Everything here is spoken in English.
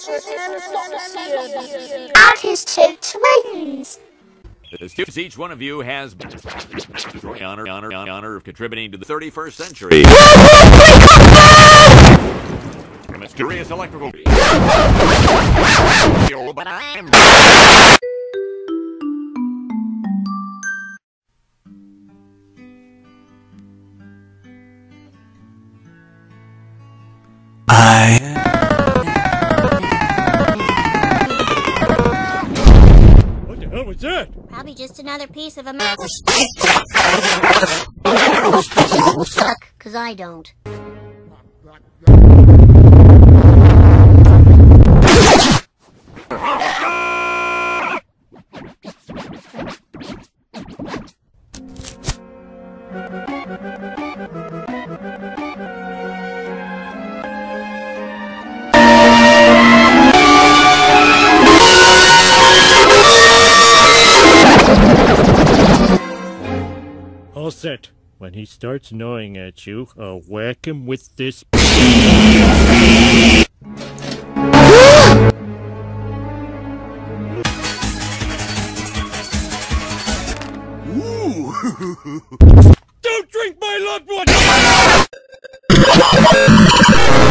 Artist twins. Each one of you has the honor of contributing to the 31st century. Mysterious electrical. But I'm. What the hell was that? Probably just another piece of a mouse. Suck, 'cause I don't. All set. When he starts gnawing at you, I'll whack him with this. Don't drink my loved one!